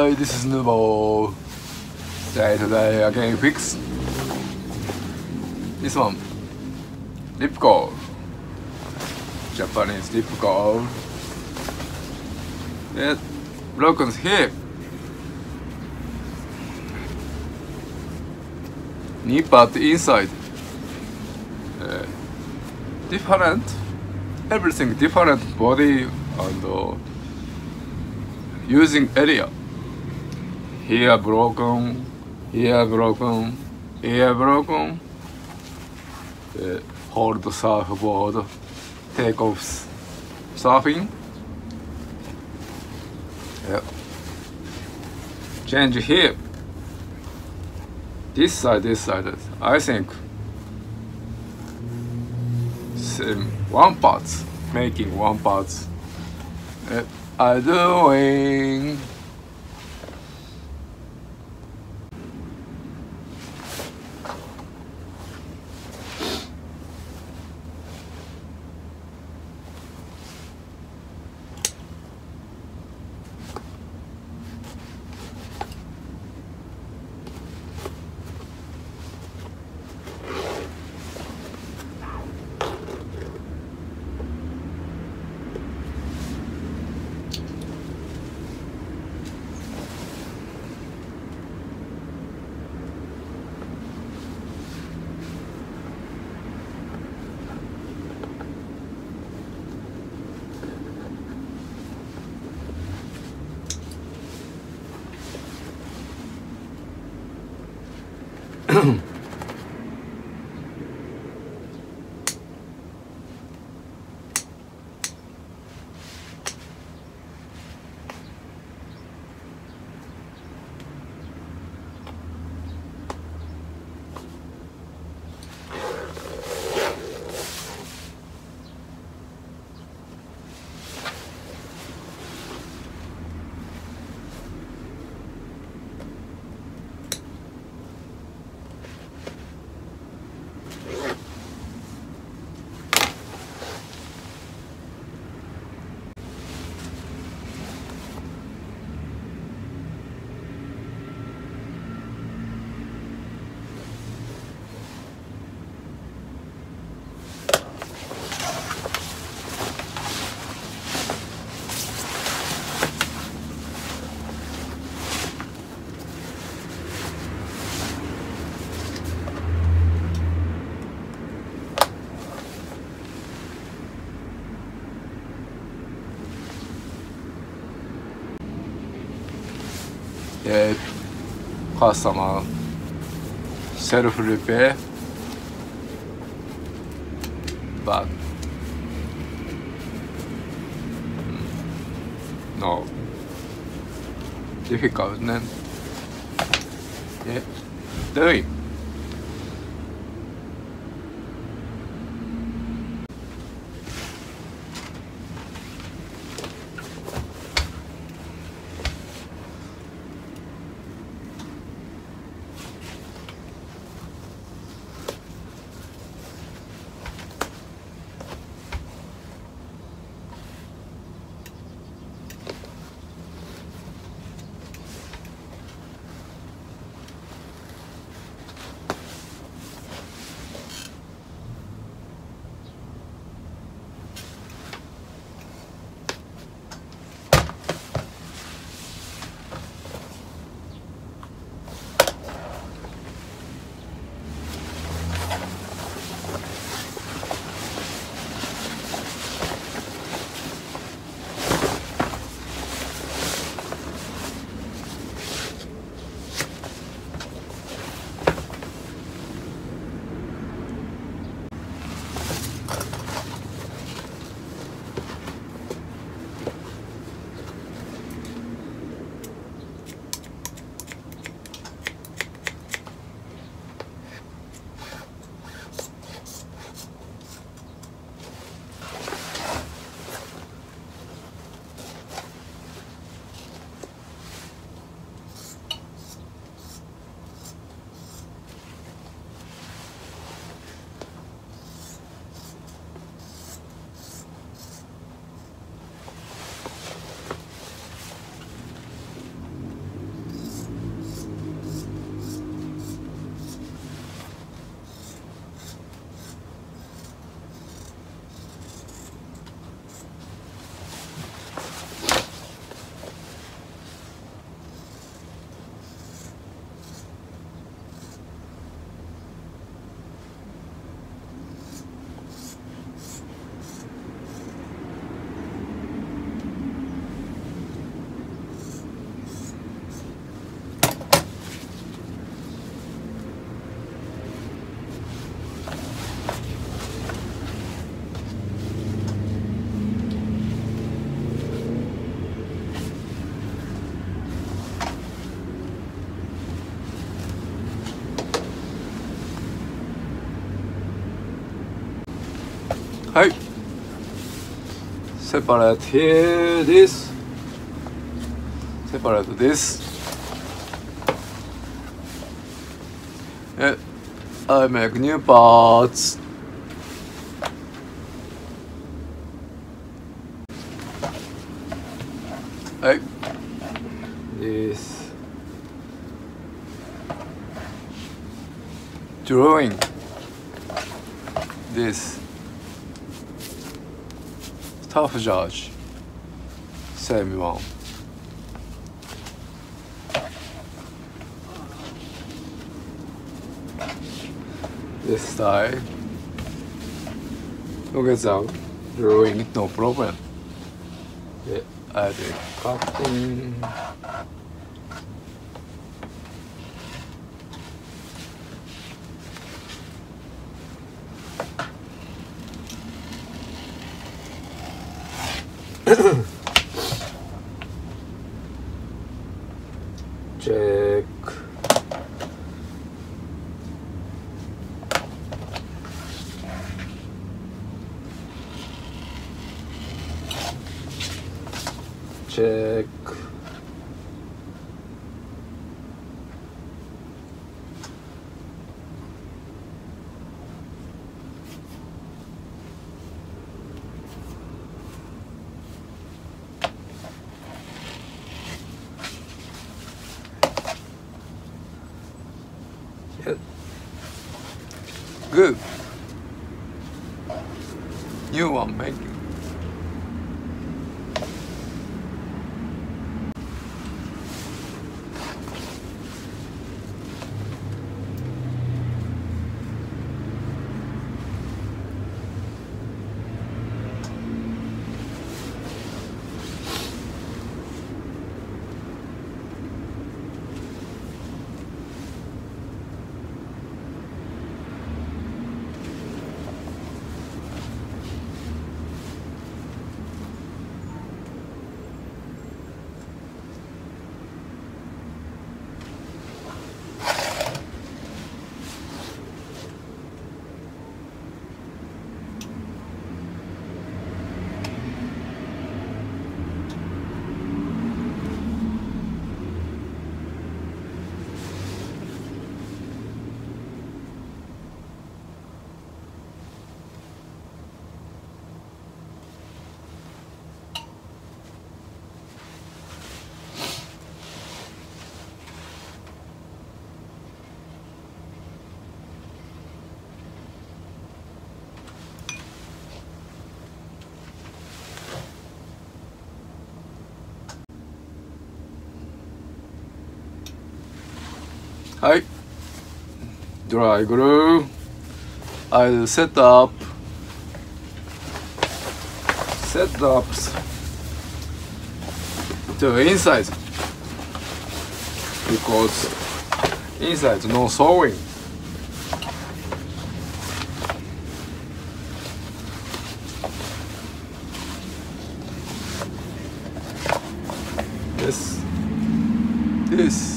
Hi, this is Nubo. Today again fix this one. Lip gold. Japanese lip gold. Yeah, broken hip. Knee pad inside. Different. Everything different body and using area. Here broken, here broken, here broken. Hold surfboard, take off surfing. Yeah. Change hip. This side. I think same one parts, making one parts. I doing. Customer self repair, but no difficult then. Yeah, doing. はい。separate here this, separate this. I make new parts. Hey, this drawing, this staff judge, same one. This style, look at that drawing, no problem. Yeah, I did cutting. Check. Check. Yeah. Good. New one making. Hi. Dry glue. I'll set up the inside because inside no sewing. This.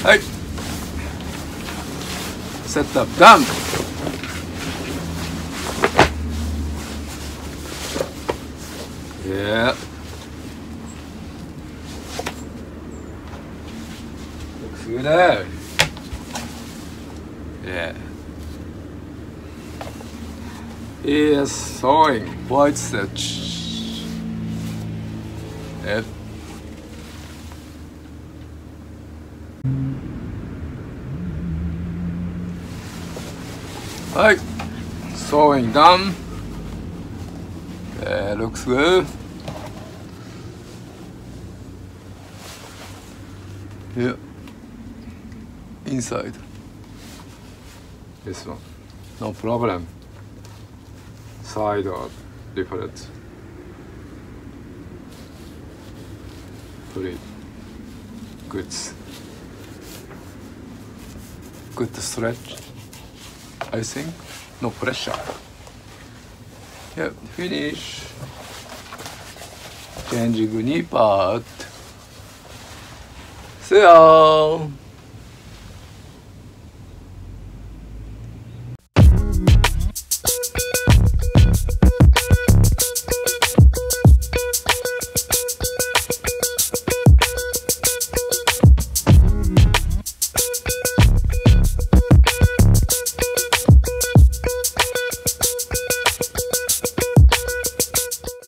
はい。Setup done. Yeah. Looks good there. Yeah. He is sewing white stitch. Yep. Right. Sewing done. Yeah, looks good. Yeah. Inside. This one. No problem. Side are different. Pretty good. Good stretch, I think. No pressure. Yep, finish. Changing knee part. See ya.